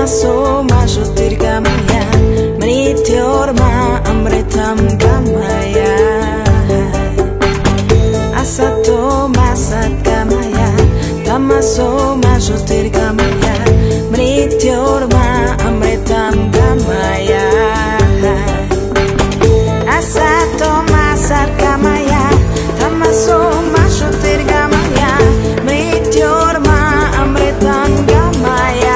Tamaso majotir gamaya, mritiorma amritam gamaya. Asato masat gamaya, tamaso majotir gamaya, mritiorma amritam gamaya. Asato masat gamaya, tamaso majotir gamaya, mritiorma amritam gamaya.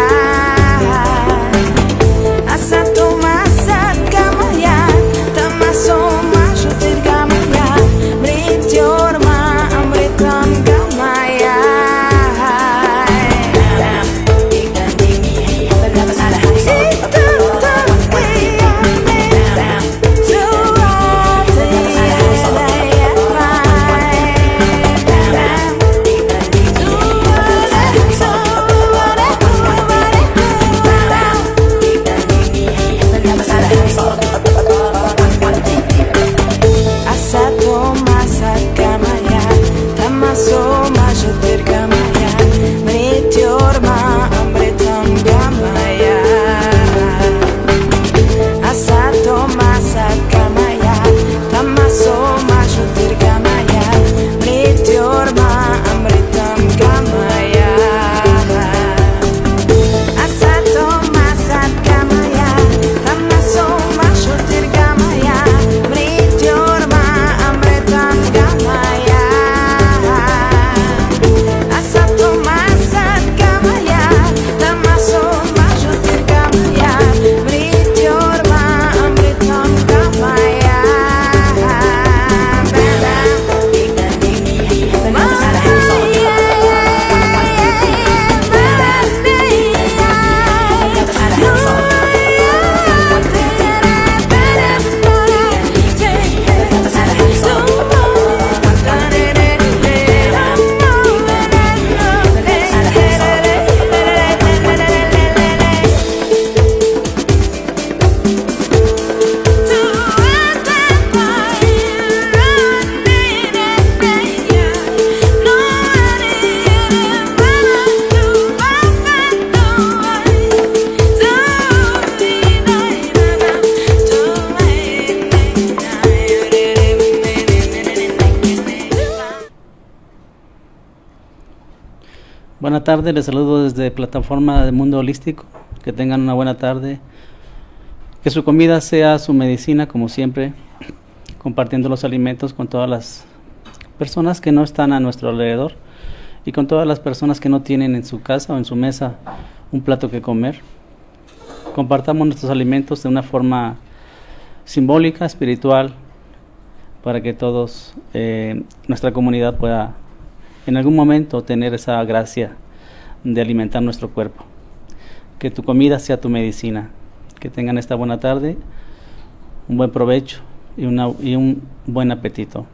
Asato masat gamaya, tamaso majotir gamaya, mritiorma amritam gamaya. Asato masat gamaya, tamaso majotir gamaya, mritiorma amritam gamaya. Asato masat gamaya, tamaso majotir gamaya, mritiorma amritam gamaya. Asato masat gamaya, tamaso majotir gamaya, mritiorma amritam gamaya. Asato masat gamaya, tamaso majotir gamaya, mritiorma amritam gamaya. Buenas tardes, les saludo desde Plataforma de Mundo Holístico. Que tengan una buena tarde. Que su comida sea su medicina, como siempre, compartiendo los alimentos con todas las personas que no están a nuestro alrededor y con todas las personas que no tienen en su casa o en su mesa un plato que comer. Compartamos nuestros alimentos de una forma simbólica, espiritual, para que todos, nuestra comunidad pueda en algún momento tener esa gracia de alimentar nuestro cuerpo. Que tu comida sea tu medicina. Que tengan esta buena tarde, un buen provecho y un buen apetito.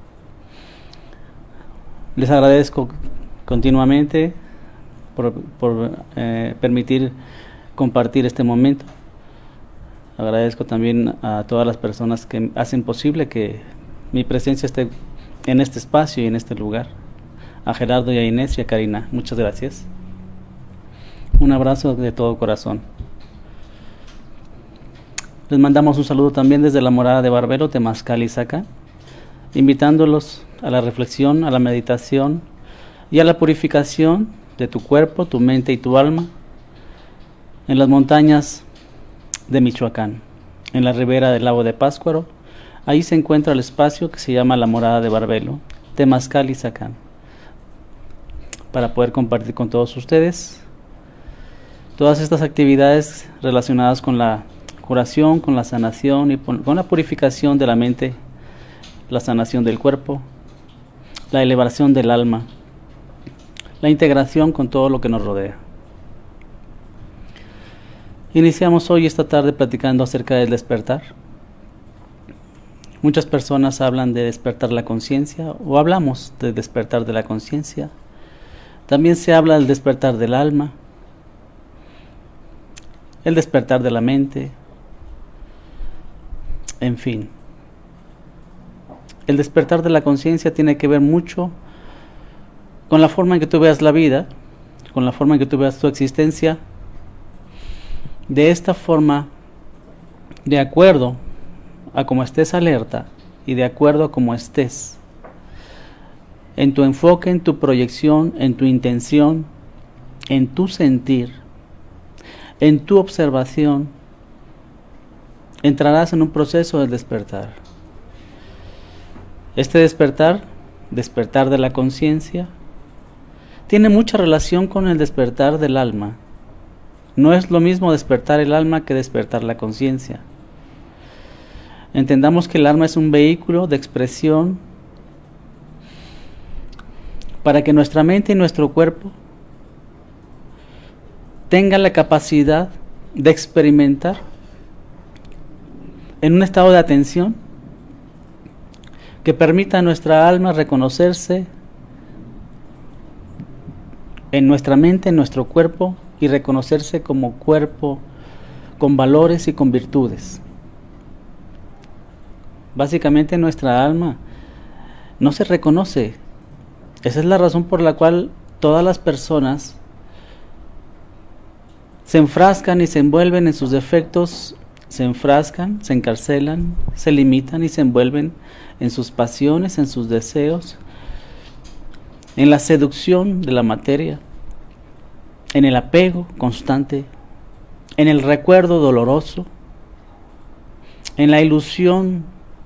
Les agradezco continuamente por permitir compartir este momento. Agradezco también a todas las personas que hacen posible que mi presencia esté en este espacio y en este lugar. A Gerardo y a Inés y a Karina, muchas gracias. Un abrazo de todo corazón. Les mandamos un saludo también desde la morada de Barbelo, Temazcal, Izaca, invitándolos a la reflexión, a la meditación y a la purificación de tu cuerpo, tu mente y tu alma en las montañas de Michoacán, en la ribera del lago de Pátzcuaro. Ahí se encuentra el espacio que se llama la morada de Barbelo, Temazcal, Izaca, para poder compartir con todos ustedes todas estas actividades relacionadas con la curación, con la sanación y con la purificación de la mente, la sanación del cuerpo, la elevación del alma, la integración con todo lo que nos rodea. Iniciamos hoy esta tarde platicando acerca del despertar. Muchas personas hablan de despertar la conciencia o hablamos de despertar de la conciencia. También se habla del despertar del alma, el despertar de la mente, en fin. El despertar de la conciencia tiene que ver mucho con la forma en que tú veas la vida, con la forma en que tú veas tu existencia, De esta forma, de acuerdo a cómo estés alerta y de acuerdo a cómo estés, en tu enfoque, en tu proyección, en tu intención, en tu sentir, en tu observación, entrarás en un proceso de despertar. Este despertar de la conciencia, tiene mucha relación con el despertar del alma. No es lo mismo despertar el alma que despertar la conciencia. Entendamos que el alma es un vehículo de expresión para que nuestra mente y nuestro cuerpo tengan la capacidad de experimentar en un estado de atención que permita a nuestra alma reconocerse en nuestra mente, en nuestro cuerpo, y reconocerse como cuerpo con valores y con virtudes. Básicamente nuestra alma no se reconoce. Esa es la razón por la cual todas las personas se enfrascan y se envuelven en sus defectos, se enfrascan, se encarcelan, se limitan y se envuelven en sus pasiones, en sus deseos, en la seducción de la materia, en el apego constante, en el recuerdo doloroso, en la ilusión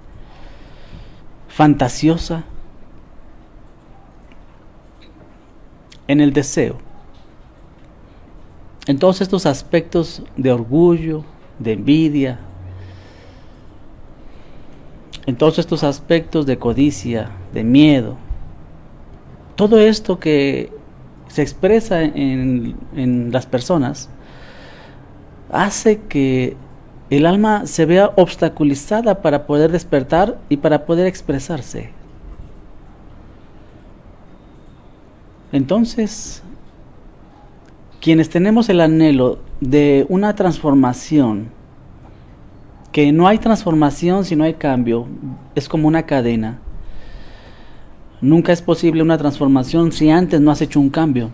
fantasiosa, en el deseo, en todos estos aspectos de orgullo, de envidia, en todos estos aspectos de codicia, de miedo. Todo esto que se expresa en las personas hace que el alma se vea obstaculizada para poder despertar y para poder expresarse. Entonces, quienes tenemos el anhelo de una transformación, que no hay transformación si no hay cambio, es como una cadena. Nunca es posible una transformación si antes no has hecho un cambio.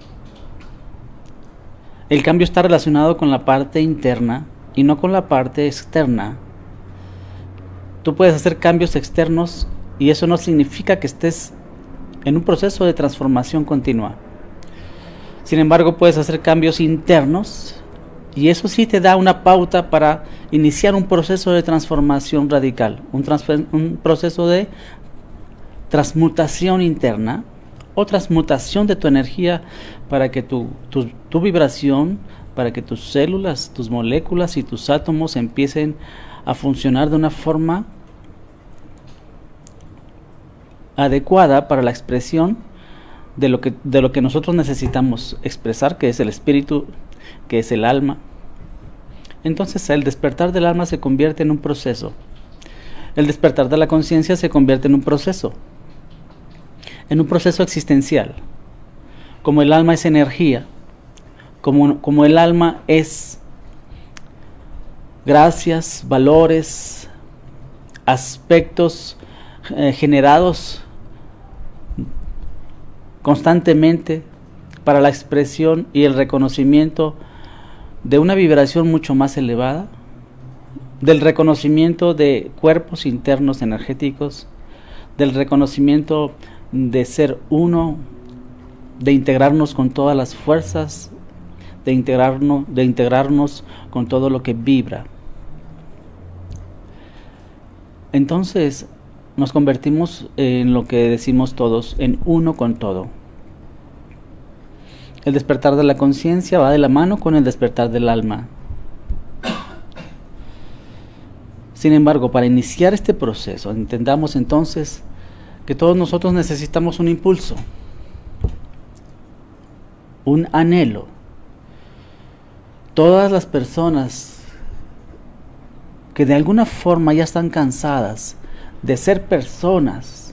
El cambio está relacionado con la parte interna y no con la parte externa. Tú puedes hacer cambios externos y eso no significa que estés en un proceso de transformación continua. Sin embargo, puedes hacer cambios internos y eso sí te da una pauta para iniciar un proceso de transformación radical, un proceso de transmutación interna o transmutación de tu energía para que tu vibración, para que tus células, tus moléculas y tus átomos empiecen a funcionar de una forma adecuada para la expresión de lo que nosotros necesitamos expresar, que es el espíritu, que es el alma. Entonces el despertar del alma se convierte en un proceso. El despertar de la conciencia se convierte en un proceso existencial. Como el alma es energía, como el alma es gracias, valores, aspectos generados constantemente para la expresión y el reconocimiento de una vibración mucho más elevada, del reconocimiento de cuerpos internos energéticos, del reconocimiento de ser uno, de integrarnos con todas las fuerzas, de integrarnos con todo lo que vibra. Entonces nos convertimos en lo que decimos todos, en uno con todo. El despertar de la conciencia va de la mano con el despertar del alma. Sin embargo, para iniciar este proceso, entendamos entonces que todos nosotros necesitamos un impulso, un anhelo. Todas las personas que de alguna forma ya están cansadas de ser personas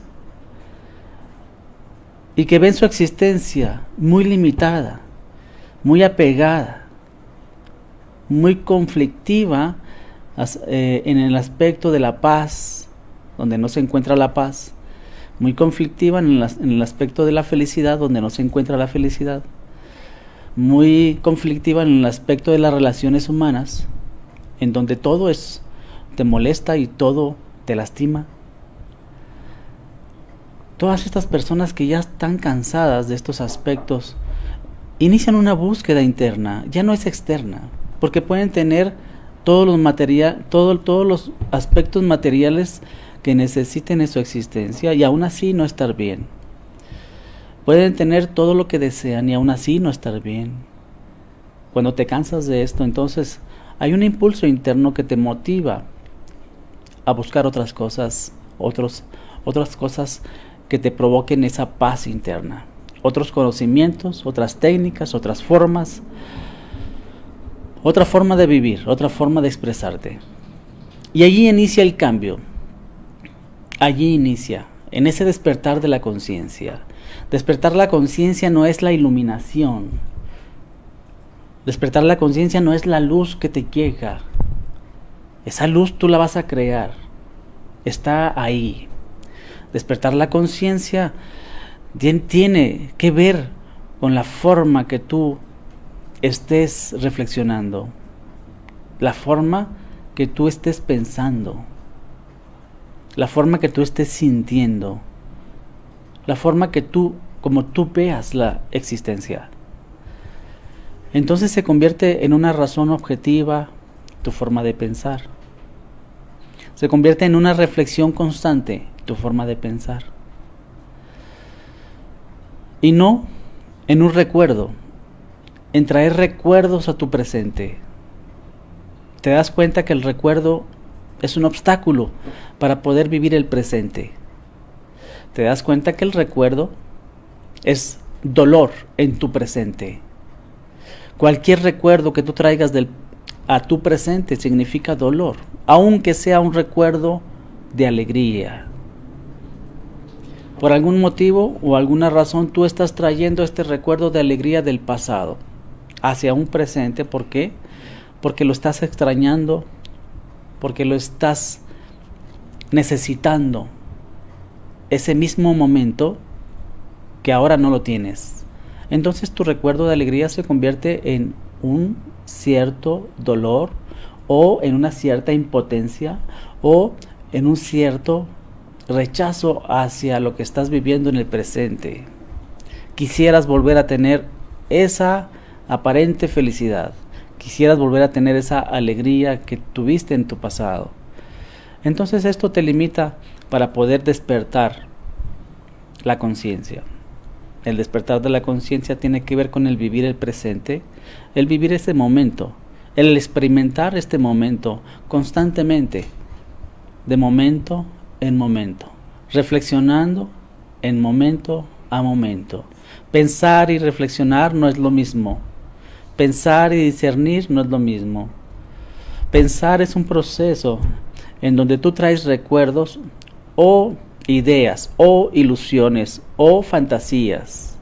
y que ven su existencia muy limitada, muy apegada, muy conflictiva en el aspecto de la paz, donde no se encuentra la paz, muy conflictiva en el aspecto de la felicidad, donde no se encuentra la felicidad, muy conflictiva en el aspecto de las relaciones humanas, en donde todo te molesta y todo te lastima. Todas estas personas que ya están cansadas de estos aspectos inician una búsqueda interna, ya no es externa, porque pueden tener todos los aspectos materiales que necesiten en su existencia y aún así no estar bien. Pueden tener todo lo que desean y aún así no estar bien. Cuando te cansas de esto, entonces hay un impulso interno que te motiva a buscar otras cosas, otras cosas que te provoquen esa paz interna, otros conocimientos, otras técnicas, otras formas, otra forma de vivir, otra forma de expresarte. Y allí inicia el cambio. Allí inicia, en ese despertar de la conciencia. Despertar la conciencia no es la iluminación. Despertar la conciencia no es la luz que te llega. Esa luz tú la vas a crear. Está ahí. Despertar la conciencia tiene que ver con la forma que tú estés reflexionando, la forma que tú estés pensando, la forma que tú estés sintiendo, la forma como tú veas la existencia. Entonces se convierte en una razón objetiva tu forma de pensar. Se convierte en una reflexión constante tu forma de pensar. Y no en un recuerdo, en traer recuerdos a tu presente. Te das cuenta que el recuerdo es un obstáculo para poder vivir el presente. Te das cuenta que el recuerdo es dolor en tu presente. Cualquier recuerdo que tú traigas a tu presente significa dolor, aunque sea un recuerdo de alegría. Por algún motivo o alguna razón tú estás trayendo este recuerdo de alegría del pasado hacia un presente. ¿Por qué? Porque lo estás extrañando, porque lo estás necesitando, ese mismo momento que ahora no lo tienes. Entonces tu recuerdo de alegría se convierte en un cierto dolor, o en una cierta impotencia, o en un cierto rechazo hacia lo que estás viviendo en el presente. Quisieras volver a tener esa aparente felicidad, quisieras volver a tener esa alegría que tuviste en tu pasado. Entonces esto te limita para poder despertar la conciencia. El despertar de la conciencia tiene que ver con el vivir el presente, el vivir este momento, el experimentar este momento constantemente, de momento en momento, reflexionando en momento a momento. Pensar y reflexionar no es lo mismo. Pensar y discernir no es lo mismo. Pensar es un proceso en donde tú traes recuerdos o ideas o ilusiones o fantasías.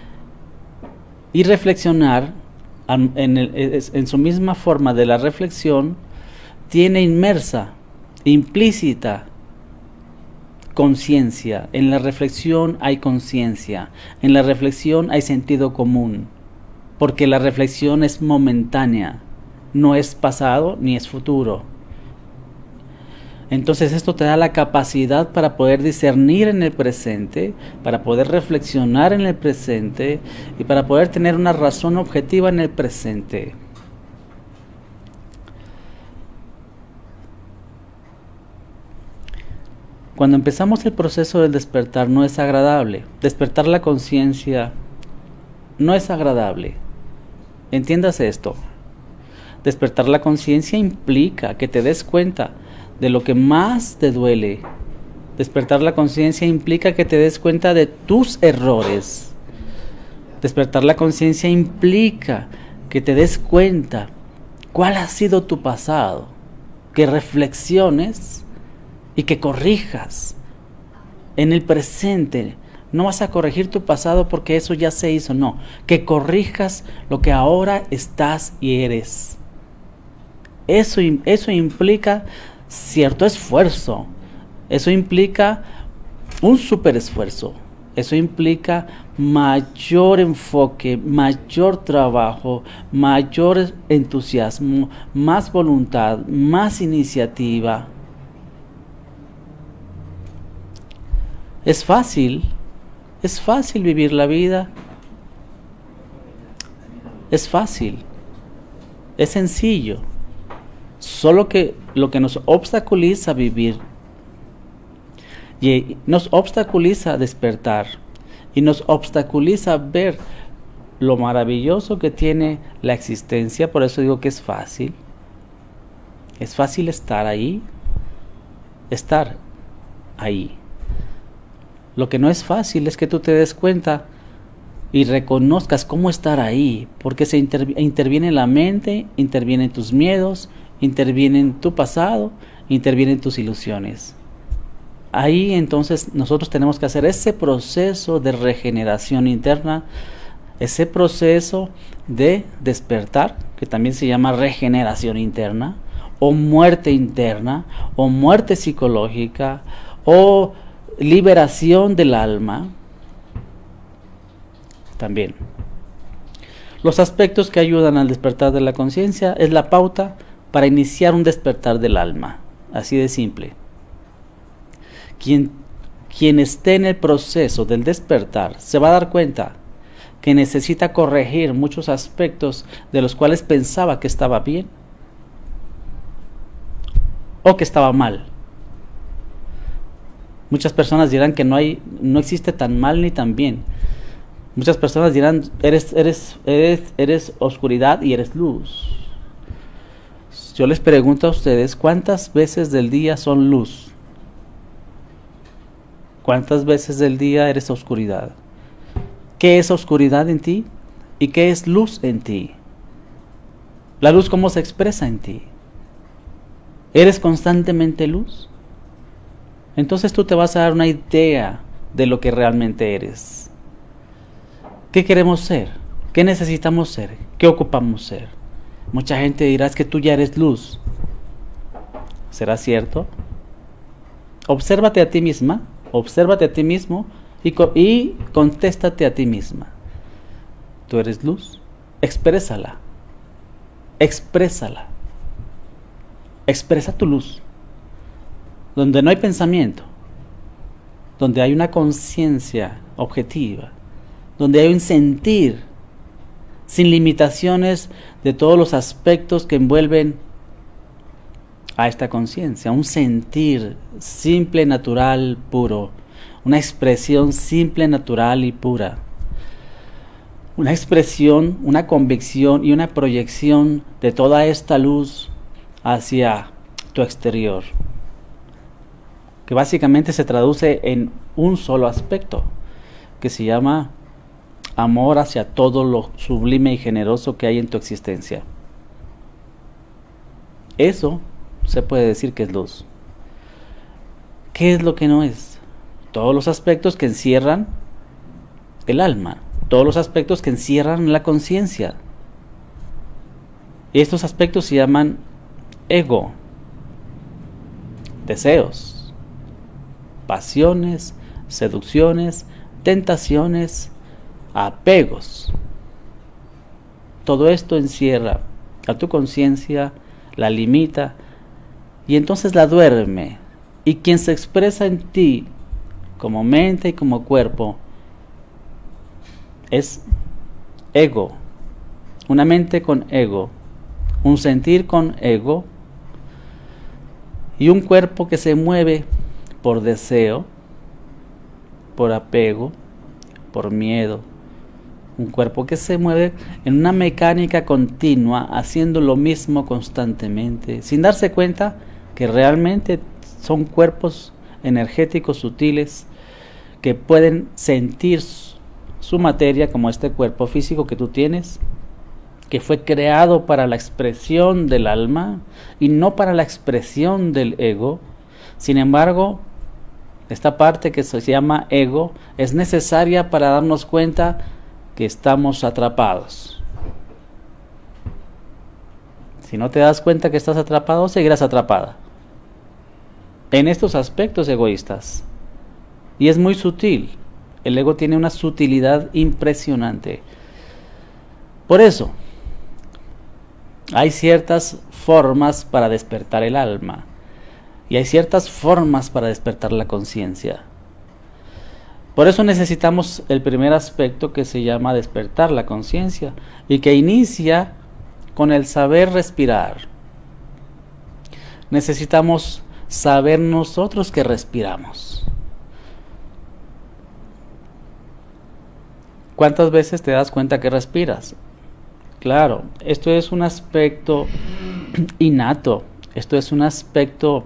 Y reflexionar en su misma forma de la reflexión tiene inmersa, implícita conciencia. En la reflexión hay conciencia, en la reflexión hay sentido común, porque la reflexión es momentánea, no es pasado ni es futuro. Entonces esto te da la capacidad para poder discernir en el presente, para poder reflexionar en el presente y para poder tener una razón objetiva en el presente. Cuando empezamos el proceso del despertar no es agradable. Despertar la conciencia no es agradable. Entiendas esto. Despertar la conciencia implica que te des cuenta de lo que más te duele. Despertar la conciencia implica que te des cuenta de tus errores. Despertar la conciencia implica que te des cuenta cuál ha sido tu pasado, que reflexiones y que corrijas en el presente. No vas a corregir tu pasado porque eso ya se hizo, no. Que corrijas lo que ahora estás y eres. Eso implica cierto esfuerzo. Eso implica un super esfuerzo. Eso implica mayor enfoque, mayor trabajo, mayor entusiasmo, más voluntad, más iniciativa. Es fácil vivir la vida. Es fácil, es sencillo. Solo que lo que nos obstaculiza vivir y nos obstaculiza despertar y nos obstaculiza ver lo maravilloso que tiene la existencia. Por eso digo que es fácil estar ahí. Lo que no es fácil es que tú te des cuenta y reconozcas cómo estar ahí, porque se interviene la mente, intervienen tus miedos, interviene en tu pasado, intervienen tus ilusiones. Ahí entonces nosotros tenemos que hacer ese proceso de regeneración interna, ese proceso de despertar, que también se llama regeneración interna, o muerte interna, o muerte psicológica, o liberación del alma. También los aspectos que ayudan al despertar de la conciencia es la pauta para iniciar un despertar del alma, así de simple. Quien esté en el proceso del despertar se va a dar cuenta que necesita corregir muchos aspectos de los cuales pensaba que estaba bien o que estaba mal. Muchas personas dirán que no existe tan mal ni tan bien. Muchas personas dirán, eres oscuridad y eres luz. Yo les pregunto a ustedes, ¿cuántas veces del día son luz? ¿Cuántas veces del día eres oscuridad? ¿Qué es oscuridad en ti? ¿Y qué es luz en ti? La luz, ¿cómo se expresa en ti? ¿Eres constantemente luz? Entonces tú te vas a dar una idea de lo que realmente eres. ¿Qué queremos ser? ¿Qué necesitamos ser? ¿Qué ocupamos ser? Mucha gente dirá, es que tú ya eres luz. ¿Será cierto? Obsérvate a ti misma, obsérvate a ti mismo y contéstate a ti misma. ¿Tú eres luz? Exprésala. Exprésala. Expresa tu luz. Donde no hay pensamiento, donde hay una conciencia objetiva, donde hay un sentir sin limitaciones de todos los aspectos que envuelven a esta conciencia, un sentir simple, natural, puro, una expresión simple, natural y pura, una expresión, una convicción y una proyección de toda esta luz hacia tu exterior, que básicamente se traduce en un solo aspecto, que se llama amor hacia todo lo sublime y generoso que hay en tu existencia. Eso se puede decir que es luz. ¿Qué es lo que no es? Todos los aspectos que encierran el alma, todos los aspectos que encierran la conciencia. Y estos aspectos se llaman ego, deseos, pasiones, seducciones, tentaciones, apegos. Todo esto encierra a tu conciencia, la limita y entonces la duerme. Y quien se expresa en ti como mente y como cuerpo es ego, una mente con ego, un sentir con ego y un cuerpo que se mueve por deseo, por apego, por miedo. Un cuerpo que se mueve en una mecánica continua, haciendo lo mismo constantemente, sin darse cuenta que realmente son cuerpos energéticos sutiles que pueden sentir su materia, como este cuerpo físico que tú tienes, que fue creado para la expresión del alma y no para la expresión del ego. Sin embargo, esta parte que se llama ego es necesaria para darnos cuenta que estamos atrapados. Si no te das cuenta que estás atrapado, seguirás atrapada en estos aspectos egoístas. Y es muy sutil El ego tiene una sutilidad impresionante. Por eso, hay ciertas formas para despertar el alma y hay ciertas formas para despertar la conciencia. Por eso necesitamos el primer aspecto, que se llama despertar la conciencia, y que inicia con el saber respirar. Necesitamos saber nosotros que respiramos. ¿Cuántas veces te das cuenta que respiras? Claro, esto es un aspecto innato, esto es un aspecto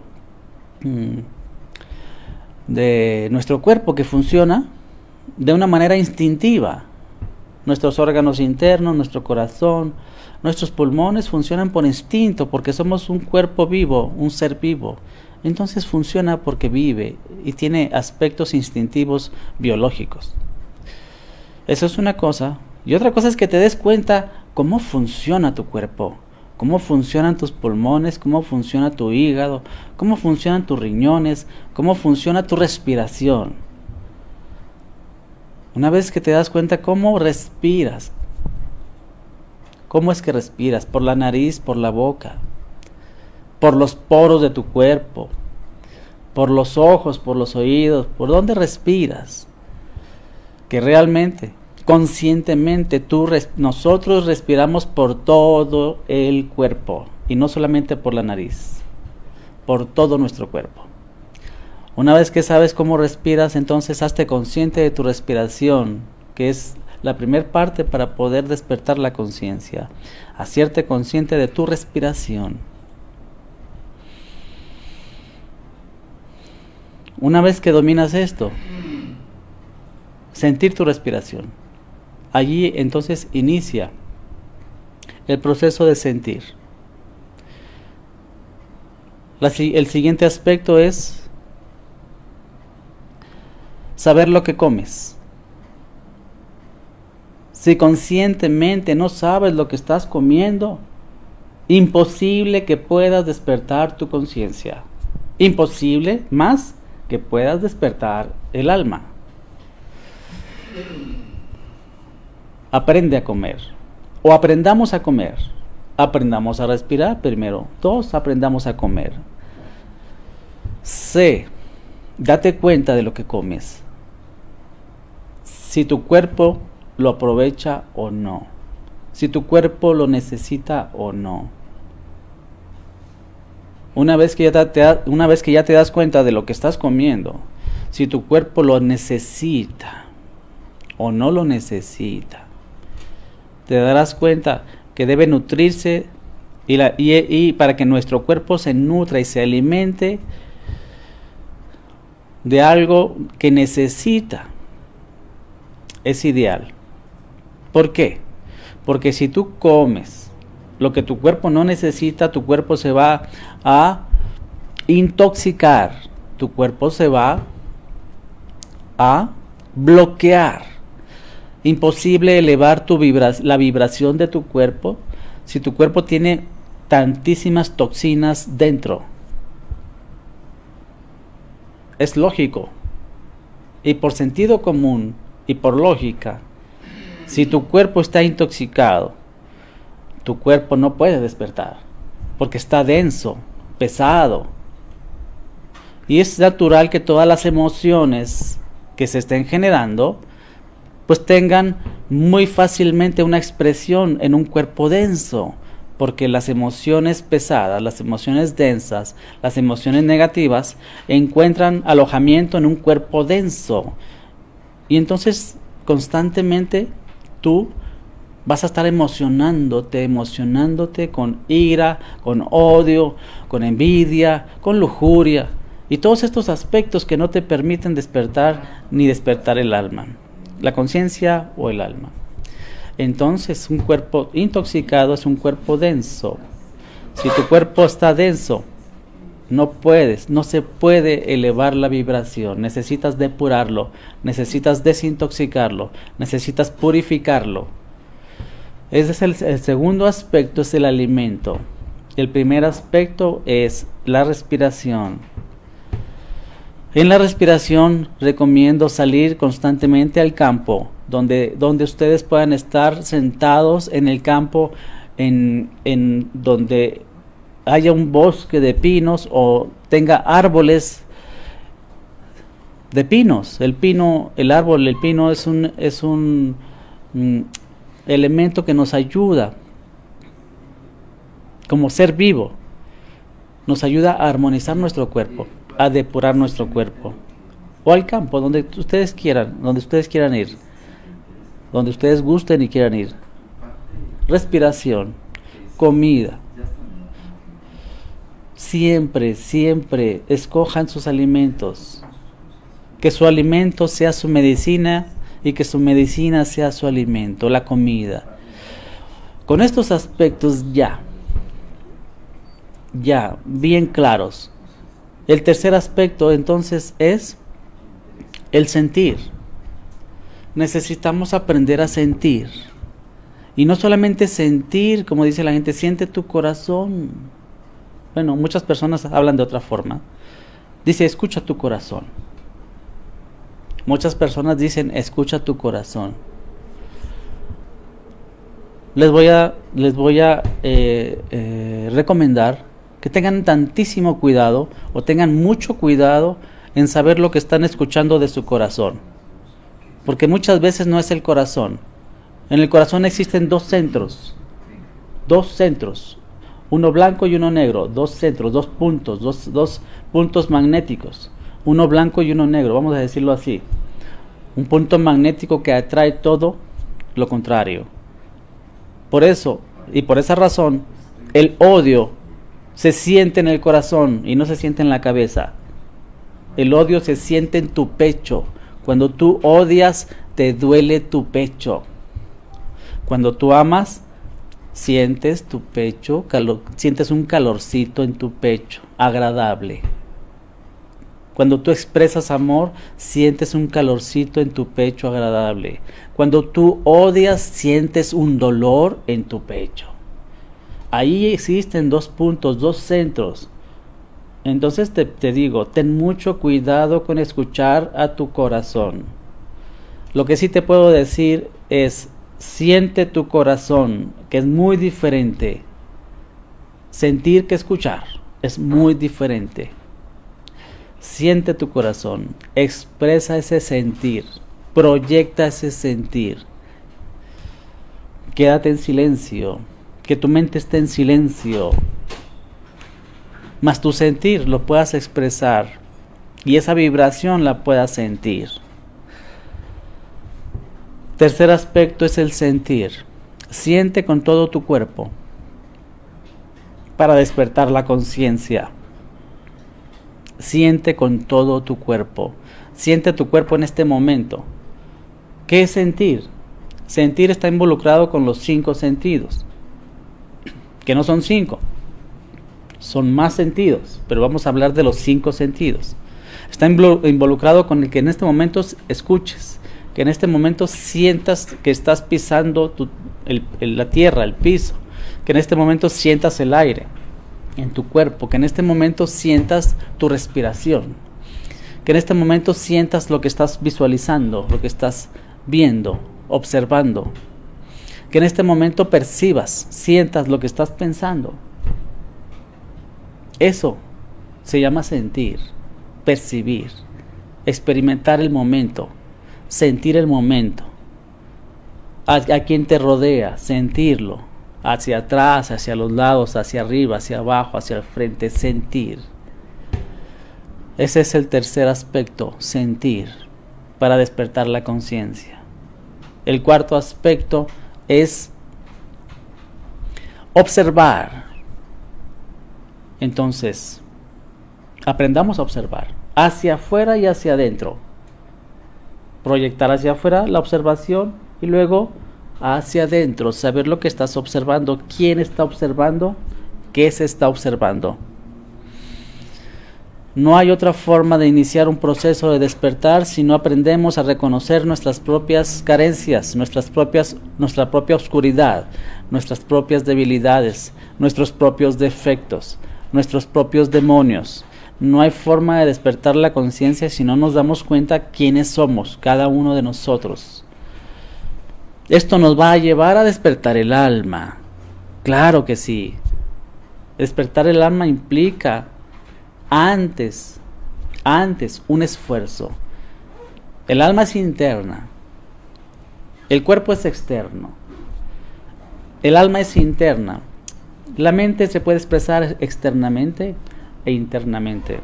de nuestro cuerpo que funciona de una manera instintiva. Nuestros órganos internos, nuestro corazón, nuestros pulmones funcionan por instinto, porque somos un cuerpo vivo, un ser vivo. Entonces funciona porque vive y tiene aspectos instintivos biológicos. Eso es una cosa. Y otra cosa es que te des cuenta cómo funciona tu cuerpo, cómo funcionan tus pulmones, cómo funciona tu hígado, cómo funcionan tus riñones, cómo funciona tu respiración. Una vez que te das cuenta cómo respiras, cómo es que respiras, por la nariz, por la boca, por los poros de tu cuerpo, por los ojos, por los oídos, por dónde respiras, que realmente, conscientemente, nosotros respiramos por todo el cuerpo y no solamente por la nariz, por todo nuestro cuerpo. Una vez que sabes cómo respiras, entonces hazte consciente de tu respiración, que es la primera parte para poder despertar la conciencia. Hacerte consciente de tu respiración. Una vez que dominas esto, sentir tu respiración. Allí entonces inicia el proceso de sentir. El siguiente aspecto es saber lo que comes. Si conscientemente no sabes lo que estás comiendo, imposible que puedas despertar tu conciencia. Imposible más que puedas despertar el alma. Aprende a comer, o aprendamos a comer. Aprendamos a respirar primero. Todos aprendamos a comer. Date cuenta de lo que comes. Si tu cuerpo lo aprovecha o no. Si tu cuerpo lo necesita o no. Una vez que ya te das cuenta de lo que estás comiendo, si tu cuerpo lo necesita o no lo necesita, te darás cuenta que debe nutrirse y para que nuestro cuerpo se nutra y se alimente de algo que necesita, es ideal. ¿Por qué? Porque si tú comes lo que tu cuerpo no necesita, tu cuerpo se va a intoxicar, tu cuerpo se va a bloquear. Imposible elevar la vibración de tu cuerpo si tu cuerpo tiene tantísimas toxinas dentro. Es lógico. Y por sentido común y por lógica, si tu cuerpo está intoxicado, tu cuerpo no puede despertar, porque está denso, pesado. Y es natural que todas las emociones que se estén generando, pues tengan muy fácilmente una expresión en un cuerpo denso, porque las emociones pesadas, las emociones densas, las emociones negativas encuentran alojamiento en un cuerpo denso. Y entonces constantemente tú vas a estar emocionándote con ira, con odio, con envidia, con lujuria y todos estos aspectos que no te permiten despertar ni despertar el alma, la conciencia o el alma. Entonces un cuerpo intoxicado es un cuerpo denso. Si tu cuerpo está denso, no se puede elevar la vibración. Necesitas depurarlo, necesitas desintoxicarlo, necesitas purificarlo. Ese es el segundo aspecto, es el alimento. El primer aspecto es la respiración. En la respiración recomiendo salir constantemente al campo, donde ustedes puedan estar sentados en el campo, en donde haya un bosque de pinos o tenga árboles de pinos. El pino es un elemento que nos ayuda como ser vivo, nos ayuda a armonizar nuestro cuerpo, a depurar nuestro cuerpo. O al campo, donde ustedes quieran ir, donde ustedes gusten y quieran ir. Respiración, comida. Siempre escojan sus alimentos. Que su alimento sea su medicina y que su medicina sea su alimento, la comida. Con estos aspectos ya bien claros. El tercer aspecto entonces es el sentir. Necesitamos aprender a sentir. Y no solamente sentir, como dice la gente, siente tu corazón. Bueno, muchas personas hablan de otra forma. Dice, escucha tu corazón. Muchas personas dicen, escucha tu corazón. Les voy a recomendar que tengan tantísimo cuidado o tengan mucho cuidado en saber lo que están escuchando de su corazón. Porque muchas veces no es el corazón. En el corazón existen dos centros, uno blanco y uno negro, dos puntos magnéticos, uno blanco y uno negro, vamos a decirlo así. Un punto magnético que atrae todo lo contrario. Por eso, y por esa razón, el odio se siente en el corazón y no se siente en la cabeza. El odio se siente en tu pecho. Cuando tú odias, te duele tu pecho. Cuando tú amas, sientes tu pecho, sientes un calorcito en tu pecho, agradable. Cuando tú expresas amor, sientes un calorcito en tu pecho agradable. Cuando tú odias, sientes un dolor en tu pecho. Ahí existen dos puntos, dos centros. Entonces te digo, ten mucho cuidado con escuchar a tu corazón. Lo que sí te puedo decir es, siente tu corazón, que es muy diferente. Sentir que escuchar es muy diferente. Siente tu corazón, expresa ese sentir, proyecta ese sentir. Quédate en silencio, que tu mente esté en silencio, mas tu sentir lo puedas expresar y esa vibración la puedas sentir. Tercer aspecto es el sentir. Siente con todo tu cuerpo para despertar la conciencia. Siente con todo tu cuerpo. Siente tu cuerpo en este momento. ¿Qué es sentir? Sentir está involucrado con los 5 sentidos. Que no son 5. Son más sentidos. Pero vamos a hablar de los 5 sentidos. Está involucrado con el que en este momento escuches. Que en este momento sientas que estás pisando la tierra, el piso. Que en este momento sientas el aire en tu cuerpo, que en este momento sientas tu respiración, que en este momento sientas lo que estás visualizando, lo que estás viendo, observando, que en este momento percibas, sientas lo que estás pensando. Eso se llama sentir, percibir, experimentar el momento, sentir el momento, a quien te rodea, sentirlo. Hacia atrás, hacia los lados, hacia arriba, hacia abajo, hacia el frente, sentir. Ese es el tercer aspecto, sentir, para despertar la conciencia. El cuarto aspecto es observar. Entonces, aprendamos a observar, hacia afuera y hacia adentro. Proyectar hacia afuera la observación y luego hacia adentro, saber lo que estás observando, quién está observando, qué se está observando. No hay otra forma de iniciar un proceso de despertar si no aprendemos a reconocer nuestras propias carencias, nuestra propia oscuridad, nuestras propias debilidades, nuestros propios defectos, nuestros propios demonios, no hay forma de despertar la conciencia si no nos damos cuenta quiénes somos, cada uno de nosotros. Esto nos va a llevar a despertar el alma. Claro que sí. Despertar el alma implica antes un esfuerzo. El alma es interna. El cuerpo es externo. El alma es interna. La mente se puede expresar externamente e internamente.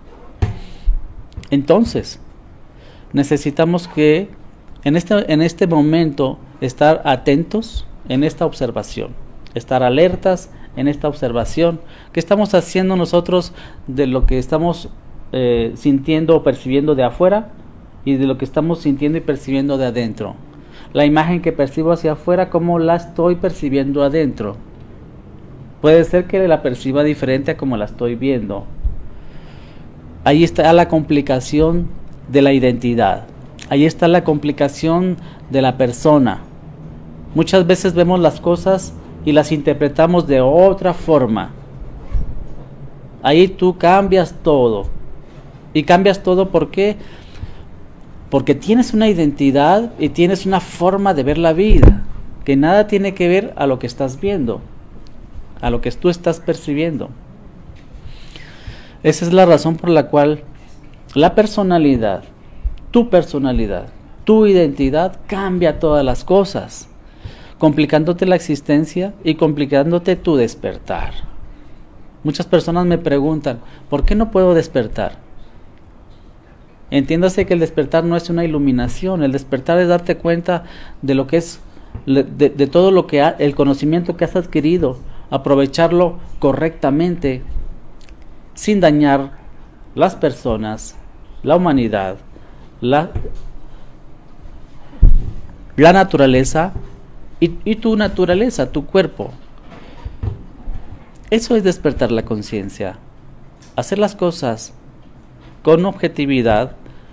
Entonces, necesitamos que en este momento estar atentos en esta observación, estar alertas en esta observación. ¿Qué estamos haciendo nosotros de lo que estamos sintiendo o percibiendo de afuera y de lo que estamos sintiendo y percibiendo de adentro? La imagen que percibo hacia afuera, ¿cómo la estoy percibiendo adentro? Puede ser que la perciba diferente a como la estoy viendo. Ahí está la complicación de la identidad. Ahí está la complicación de la persona. Muchas veces vemos las cosas y las interpretamos de otra forma. Ahí tú cambias todo. Y cambias todo ¿por qué? Porque tienes una identidad y tienes una forma de ver la vida, que nada tiene que ver a lo que estás viendo, a lo que tú estás percibiendo. Esa es la razón por la cual la personalidad, tu identidad cambia todas las cosas, complicándote la existencia y complicándote tu despertar. Muchas personas me preguntan, ¿por qué no puedo despertar? Entiéndase que el despertar no es una iluminación. El despertar es darte cuenta de lo que es, de todo lo que el conocimiento que has adquirido, aprovecharlo correctamente, sin dañar las personas, la humanidad, la naturaleza y tu naturaleza, tu cuerpo. Eso es despertar la conciencia. Hacer las cosas con objetividad,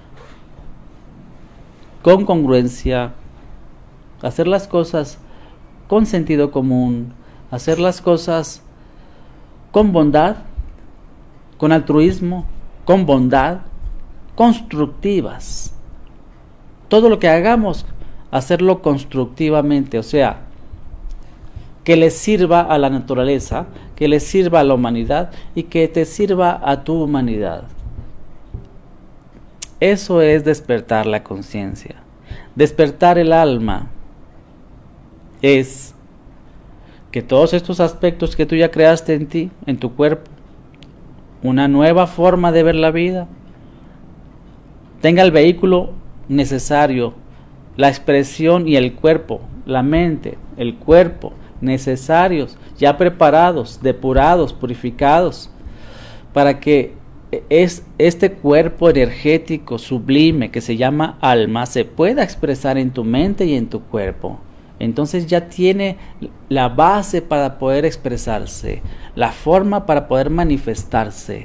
con congruencia, hacer las cosas con sentido común, hacer las cosas con bondad, con altruismo, con bondad, constructivas. Todo lo que hagamos, hacerlo constructivamente, o sea, que le sirva a la naturaleza, que le sirva a la humanidad y que te sirva a tu humanidad. Eso es despertar la conciencia. Despertar el alma es que todos estos aspectos que tú ya creaste en ti, en tu cuerpo, una nueva forma de ver la vida, tenga el vehículo necesario, la expresión y el cuerpo, la mente, el cuerpo, necesarios, ya preparados, depurados, purificados, para que este cuerpo energético sublime que se llama alma se pueda expresar en tu mente y en tu cuerpo. Entonces ya tiene la base para poder expresarse, la forma para poder manifestarse.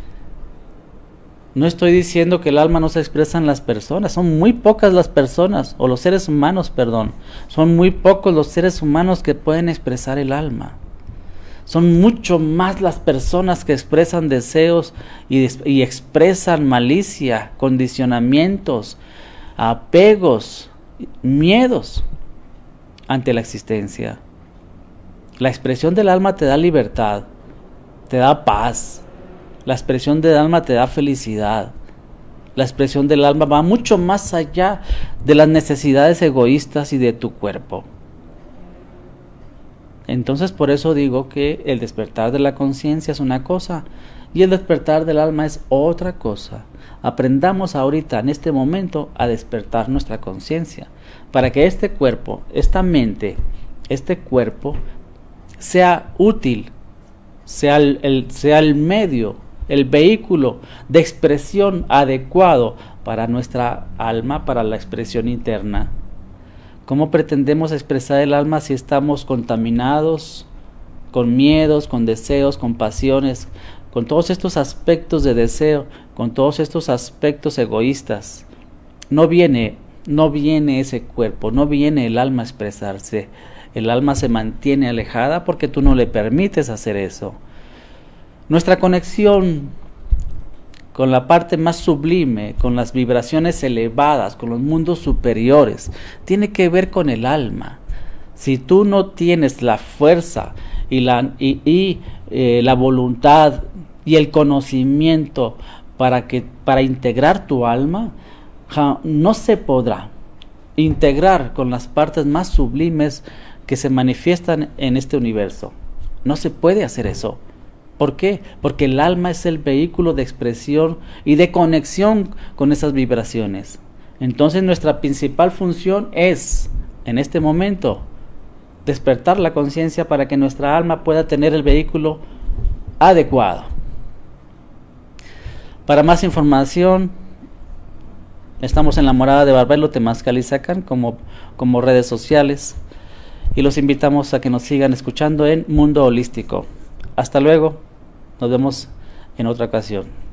No estoy diciendo que el alma no se expresa en las personas, son muy pocas las personas, o los seres humanos, perdón, son muy pocos los seres humanos que pueden expresar el alma. Son mucho más las personas que expresan deseos y expresan malicia, condicionamientos, apegos, miedos ante la existencia. La expresión del alma te da libertad, te da paz. La expresión del alma te da felicidad. La expresión del alma va mucho más allá de las necesidades egoístas y de tu cuerpo. Entonces por eso digo que el despertar de la conciencia es una cosa y el despertar del alma es otra cosa. Aprendamos ahorita, en este momento, a despertar nuestra conciencia para que este cuerpo, esta mente, este cuerpo sea útil, sea el medio, el vehículo de expresión adecuado para nuestra alma, para la expresión interna. ¿Cómo pretendemos expresar el alma si estamos contaminados con miedos, con deseos, con pasiones, con todos estos aspectos de deseo, con todos estos aspectos egoístas? No viene ese cuerpo, no viene el alma a expresarse. El alma se mantiene alejada porque tú no le permites hacer eso. Nuestra conexión con la parte más sublime, con las vibraciones elevadas, con los mundos superiores. Tiene que ver con el alma. Si tú no tienes la fuerza y la voluntad y el conocimiento para integrar tu alma, no se podrá integrar con las partes más sublimes que se manifiestan en este universo. No se puede hacer eso. ¿Por qué? Porque el alma es el vehículo de expresión y de conexión con esas vibraciones. Entonces nuestra principal función es, en este momento, despertar la conciencia para que nuestra alma pueda tener el vehículo adecuado. Para más información, estamos en la morada de Barbelo, Temazcal-Iztaccán, como redes sociales, y los invitamos a que nos sigan escuchando en Mundo Holístico. Hasta luego, nos vemos en otra ocasión.